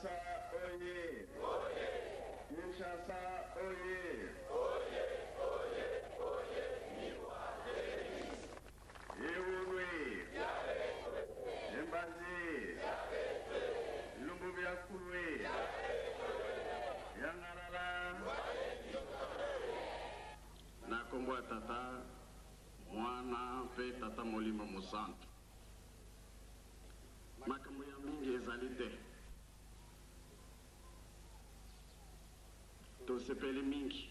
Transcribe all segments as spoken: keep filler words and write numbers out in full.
Kinshasa oye! Kinshasa oye! Ewowe! Embazi! Lumbubia Kulwe! Yangarala! Nakombo tata mwana pe tata molimo musantu. Makambo ya mingi ezali te. Tosepeli mingi.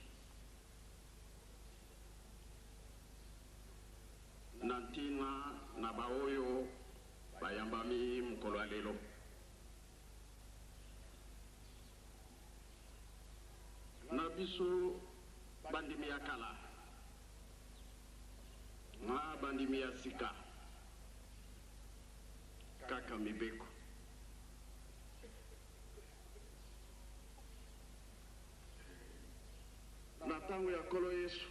Nantina na baoyo bayambami mukolo ya lelo. Na biso bandimi ya kala. Na bandimi ya sika. Kaka mibeko. Na tango ya kolo Yesu.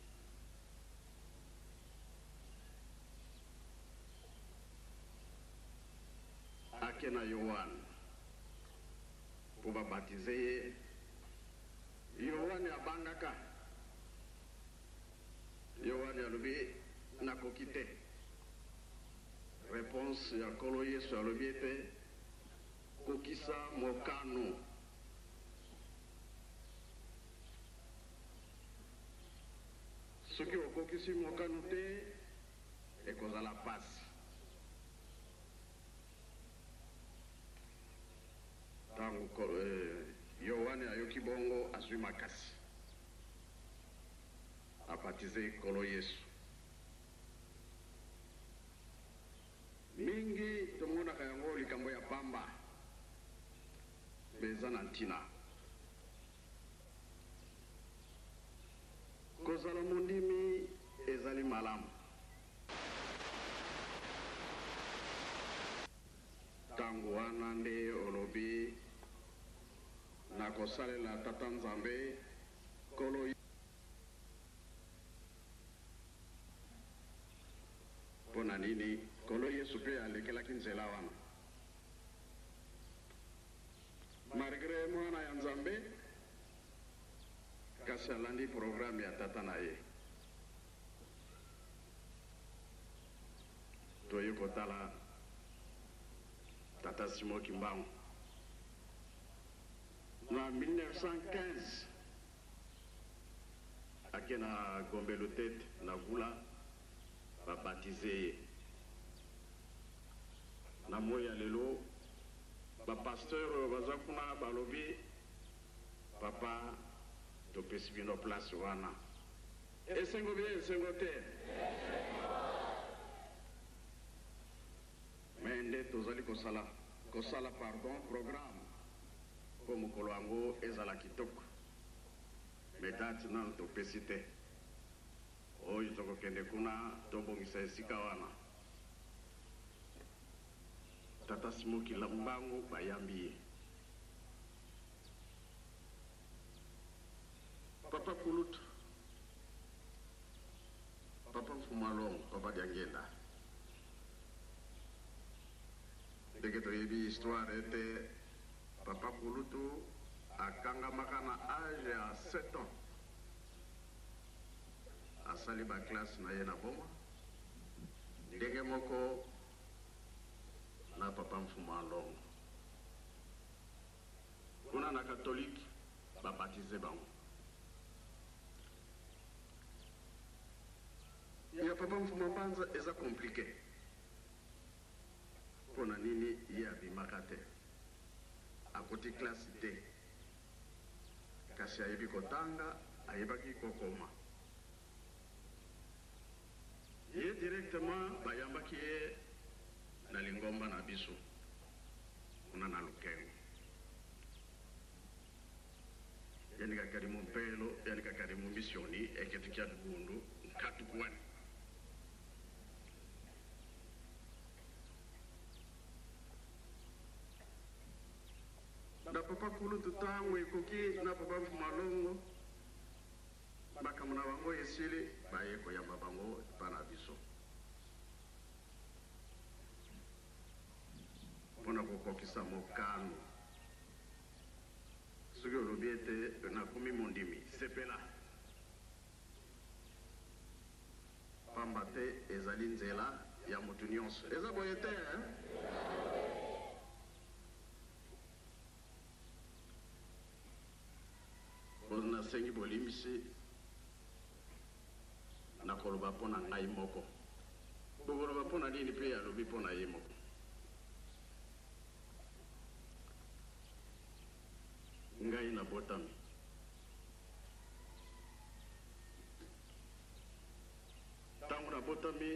Ake na Yohane. Po babatize ye. Yohane abangaka. Yohane alobi nakokite. Réponse ya kolo Yesu alobi ete kokisa mokano. Soki okokisi mokano te ekozala pasi. Tango eh, Yohane ayoki bongo azwi makasi. Abatize kolo Yesu. Mingi tomona kayango likambo ya pamba. Beza na ntina. Kozala mondimi ezali malamu. Tango wana nde olobi na kosalela tata Nzambe kolo pona nini kolo Yesu pe alekelaki nzela wana. Malgré mwana ya Nzambe kasi alandi programme ya tata na ye. Toye kotala tata Simon Kimbangu. Na mille neuf cent quinze ake na Gombelo Tete na Vula babatize ye. Na moya lelo ba pasteur baza kuna balobi papa topesi bino place wana. Esengo bien esengo te. Mende tozali kosala kosala pardon programme po mokolo yango ezala kitoko. Medati nano topesi te. Oyo tokokende kuna tobongisa esika wana. Tata Simon Kimbangu bayambi ye. Papa Kulutu, Papa Mfumalong, Papa Diangenda. Dès que tu as vu l'histoire, était Papa Kulutu à Kangamakana âge à sept ans. À Saliba classe na yena boma. Dès que moko na Papa Mfumalong. Kuna na catholique, ba baptisé bango. Ya Papa Mfumambanza eza compliqué. Pona nini ya bimakate. A côté classe te. Kasi ayebi kotanga, ayebaki kokoma. Ye directement bayambaki ye na lingomba na biso. Kuna na lukengo. Yani kakarimu mpelo, yani kakarimu misioni, eketikia dugundu, katukwani. Na Papa Kulutu tango ekoki na Papa Mfumalongo bakamuna bango esili baye koyamba bango pana biso. Pona kokokisa mokano soki olobi ete nakomi mondimi sepela pamba te ezali nzela ya motu nyonso eza boye te bozi nasengi bolimisi nakoloba mpo na ngai moko bokoloba mpo na nini mpe alobi mpo na ye moko ngai nabotami ntango nabotami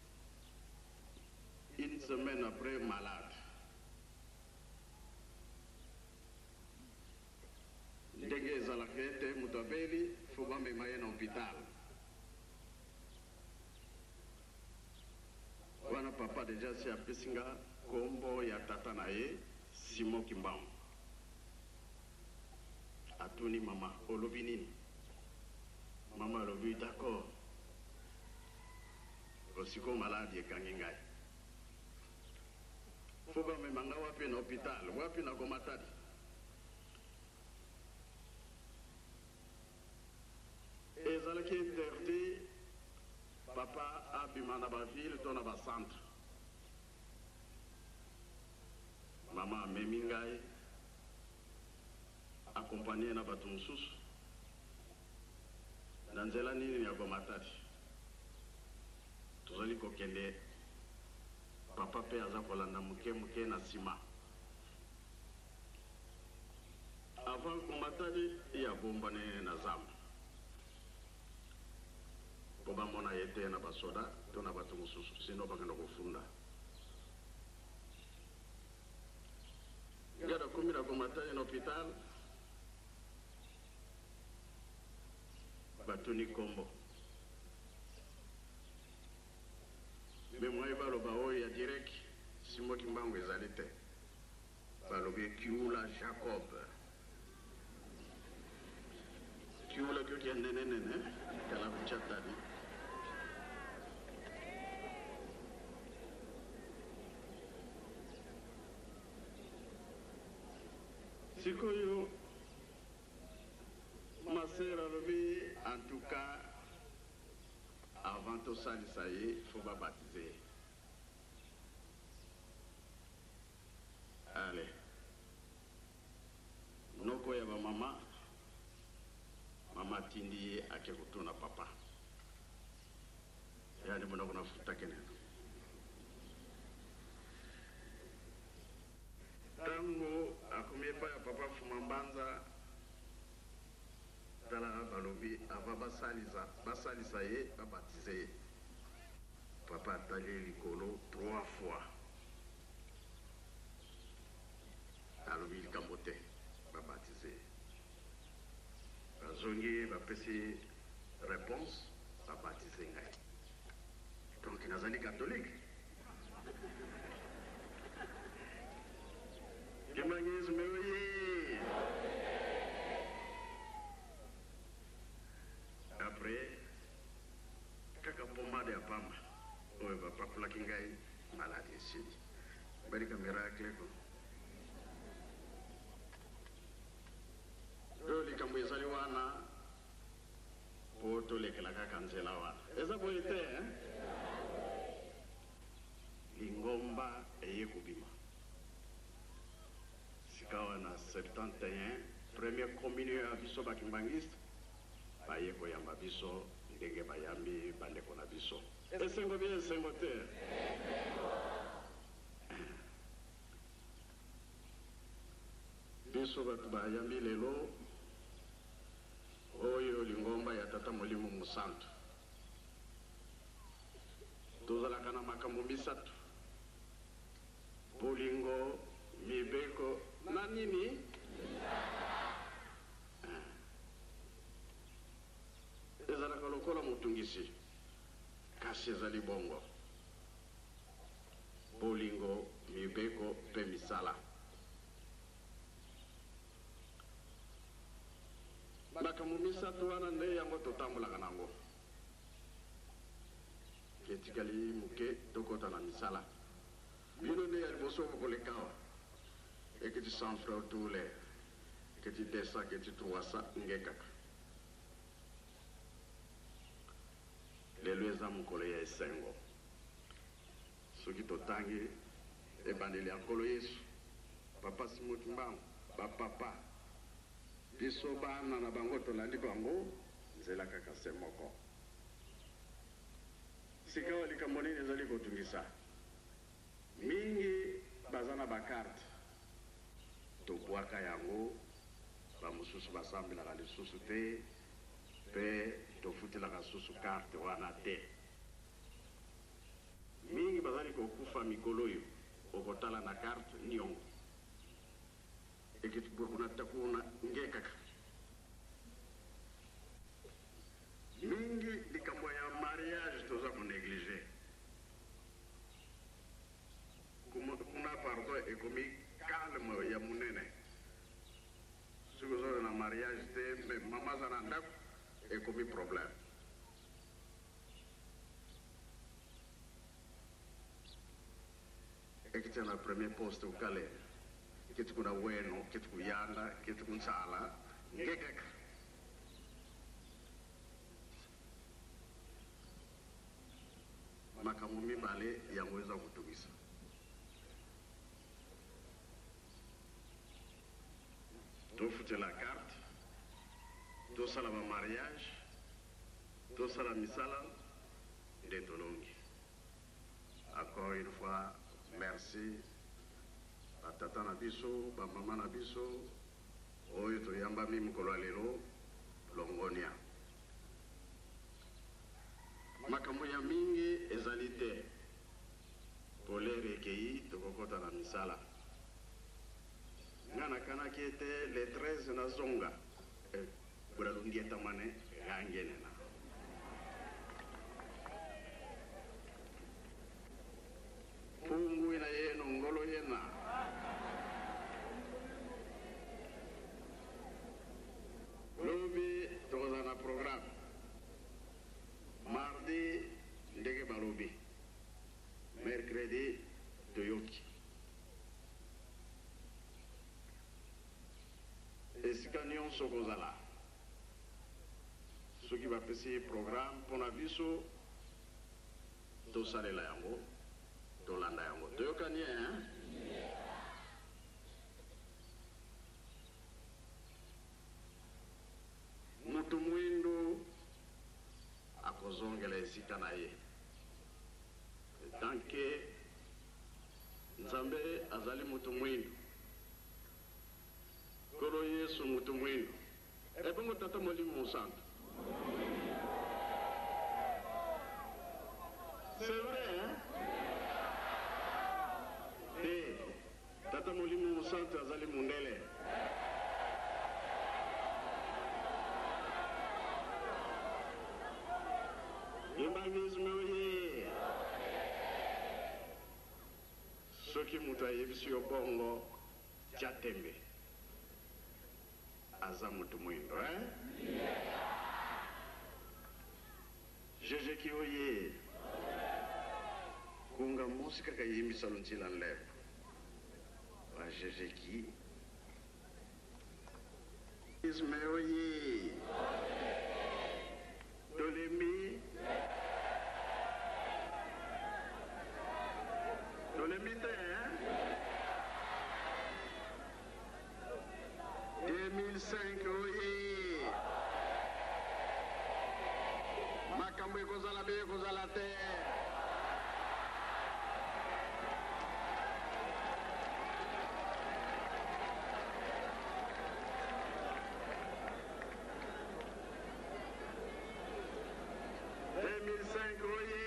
une semaine après malade ndenge ezalaka ete moto abeli fo bamema ye na hôpital wana papa deja si apesi nga kombo ya tata na ye Simon Kimbangu atuni mama olobi nini mama alobi d'accord osiko maladi ekangi ngai fo bamema nga wapi na hôpital wapi na Gomatadi ezalaki interdit papa abima na baville to na bacentre mama amemi ngai accompagné na bato mosusu na nzela nini ya Gomatadi tozali kokende papa mpe aza kolanda moke moke na nsima avant Gomatadi ya bombane na zamba po bamona ye te na basoda to na bato mosusu sino bakenda kofunda ngada komi na Gomatadi na hôpital batuni kombo me mwai baloba oyo ya direct Simon Kimbangu ezali te balobi Kiula Jacob Kiula kyoki ya nene nene kala kuchatani sikoyo masera alobi en tout cas avant tosalisa ye fo babatize ye ale noko ya bamama mama atindi ye ake kotuna papa yani monoko nafuta keneno ntango akomi epai ya papa fuma mbanza tala balobi ava basalisa basalisa ye babatize ye papa atali likolo trois fois alobi likambo te babatize ye bazongi bapesi réponse babatize ngai donc nazali catholique Kimbangu meoye après kaka pomade ya pamba oyo bapakolaki ngai maladi esili balika miracle ko oyo likambo ezali wana po tolekela kaka nzela wana eza boye te lingomba eye kobima sika wana septante et un première communion ya biso bakimbangiste baye koyamba biso ndenge bayambi bandeko na biso esengo bie esengo te biso bato bayambi lelo oyo lingomba ya tata molimo mosantu tozalaka na makambo misato bolingo mibeko na nini ezalaka lokola motungisi kasi ezali bongo bolingo mibeko mpe misala makambo misato wana nde yango totambolaka nango etikali moke tokota na misala bino nde ya liboso kokolekawa ekiti sans frère tous les que tu descends, que tu trouves ça, ngekaka. Les lois à mon collègue est sengo. Ce qui t'otangi, et bandeli à collègue, papa Simotimbang, papa, bisoba nana bango tolandi bango, zela kaka semoko. Sika walika moni nezali kotungisa. Mingi bazana bakarte. Tobwaka yango, bamususu basambila la lisusu te, pe tofutila ka susu carte wana te. Mingi bazali kokufa mikolo yo, okotala na carte nyongo. Ekiti kuna takuna ngekaka. Mingi likambo ya mariage toza ko négliger. Kuna pardon ekomi calme ya munene. Si vous avez un mariage, mais maman Zananda est comme un problème. Et que tu as le premier poste au Calais, que tu as Weno, que tu as Yanda, que tu as Sala, Gekek. Makamumi Bale, Yamweza Kutubisa. Tu fais la carte, tu fais le mariage, tu fais la misala de Tolongi. Encore une fois, merci à Tata Nabiso, à Maman Nabiso, Oyo Toyamba Mimkolalero, Longonia. Makamuya mingi ezalite, pour les recueillis, tu kokota la misala. Ngana kana kiete le treize na zonga buralungi etamane yangenena pungu ina yeno ngolo yena lobi tozana programme mardi ndege balobi mercredi toyoki esika nyonso kozala soki bapesi programme mpona biso tosalela yango tolanda yango toyokani hein? Mutu mwindu akozongela esika na ye tanke nzambe azali mutu mwindu Kolo Yesu mutu mwindu. Ebe ngo tata Molimo Santo. C'est vrai, hein? Eh, tata Molimo Santo azali mundele. Yebangisme oye. Soki mutu ayebisi yo bongo, Jatembe. Azamutu mwindo, hein? Jeje ki oye. Kunga musika ka yimbi salunchila nlep. Wa jeje ki. Isme oye. Dolemi. Dolemi te, hein? deux mille cinq, oui. Makambo ekozala be ekozala te. deux mille cinq, oui.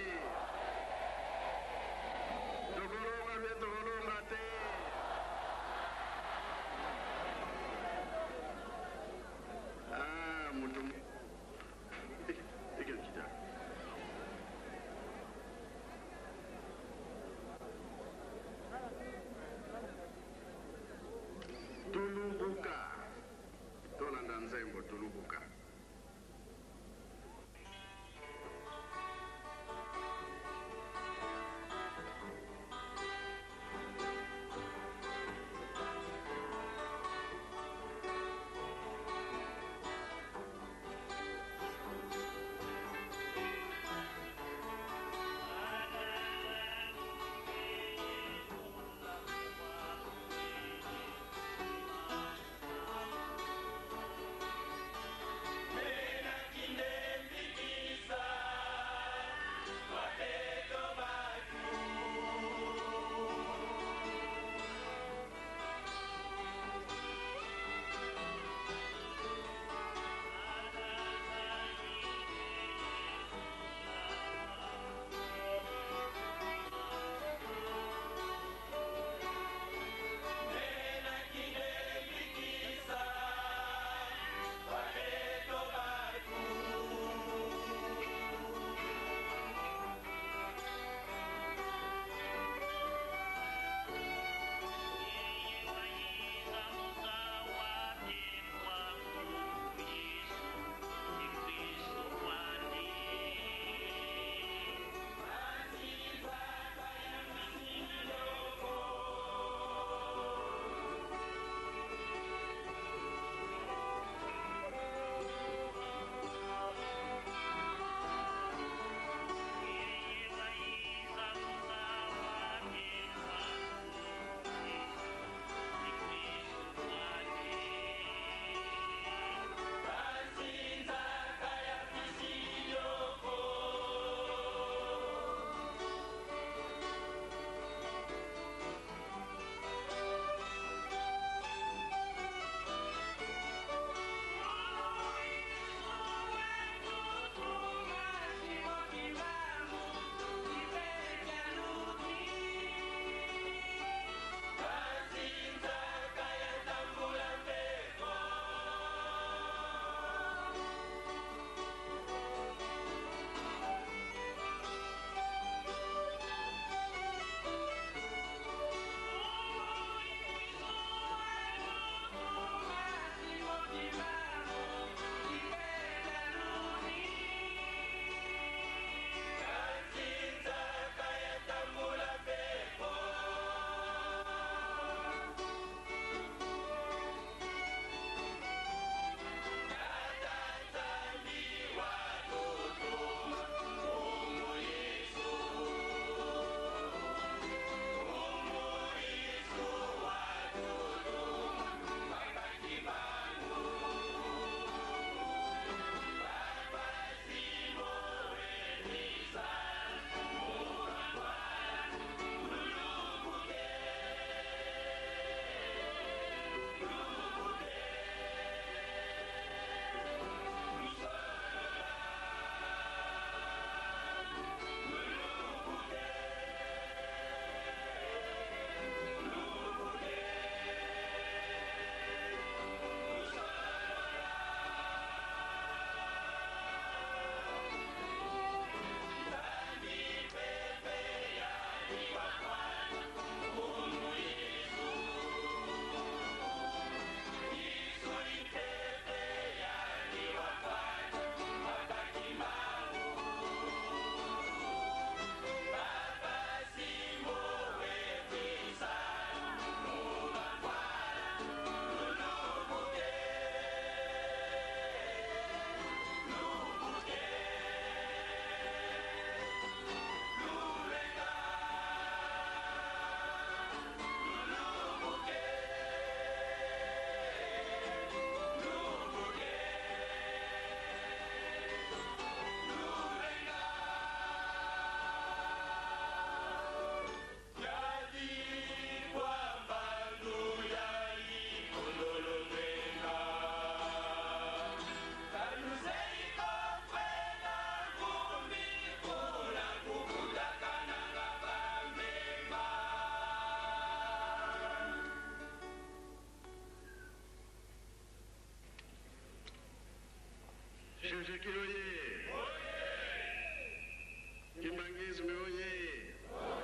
Tokolonga be tokolonga te. Nyakiro oye! Kimbangisme oye!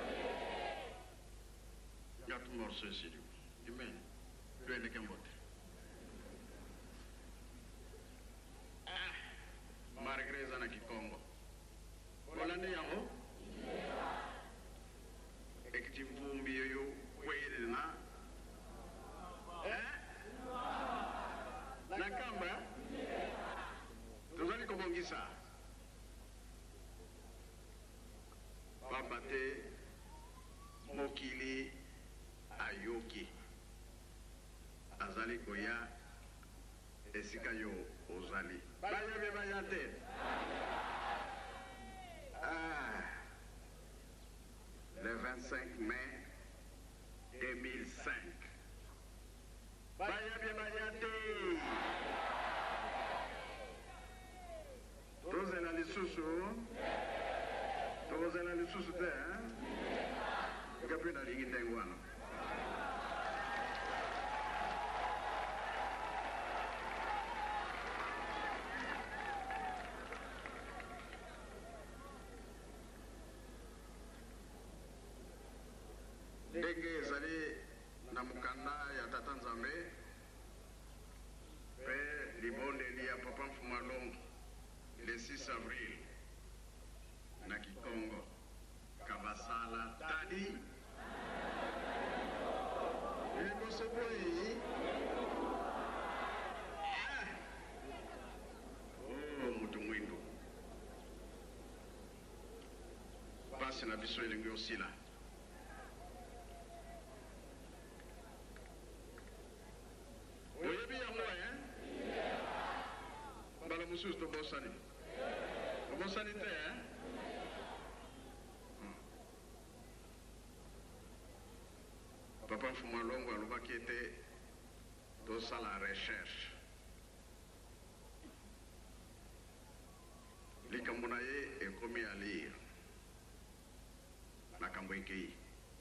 Gatu morso sidio. Amen. Tuende Kambote. Ah, Margreza na Kikongo. Kolande yango? Ekiti mvumbi yoyo kweli na eh? Nakamba? Tuzali kobongisa. Babate mokili ayoki. Azali koya esika yo ozali. Baya be bayate. Ah. Le vingt-cinq mai deux mille cinq. Baya be bayate. Tozela lisusu. Tozela lisusu te, hein? Gapi na lingi tengwana. Ndenge ezali na mukanda ya Tata Nzambe pe libondeli ya Papa Mfumalongi le six avril na Kikongo Kabasala Tadi Ilikosoboi oh mutu mwindu basi na biso elingi osila. Oyebi yango hein? Bala mususu to bosani. Bosani te hein? Papa Mfumalongo alobaki ete tosala recherche. Likambo na ye ekomi ya lire. Makambo ekei.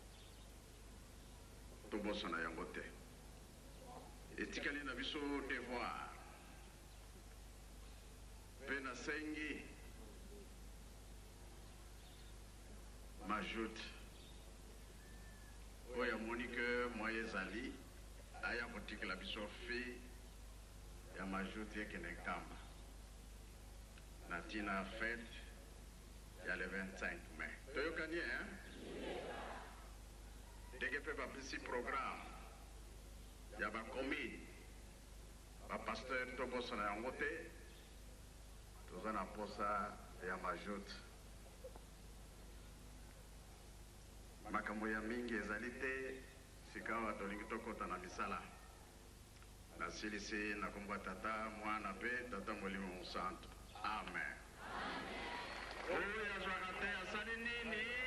Tobosana yango te. Etikali na biso devoir. Pe na sengi m'ajoute oya Monique moye zali aya boutique la biso fi ya m'ajoute kene kamba na tina fête ya le vingt-cinq mai. Toyokani hein? Dege pe ba pisi programme ya ba commune ba pasteur tobosa na yango te toza na posa ya m'ajoute. Makambo ya mingi ezali te sikawa tolingi tokota na misala nasilisi na kombo Tata Mwana pe Tata Molimo Mosantu. Amen. Oyo yazwaka te asali nini?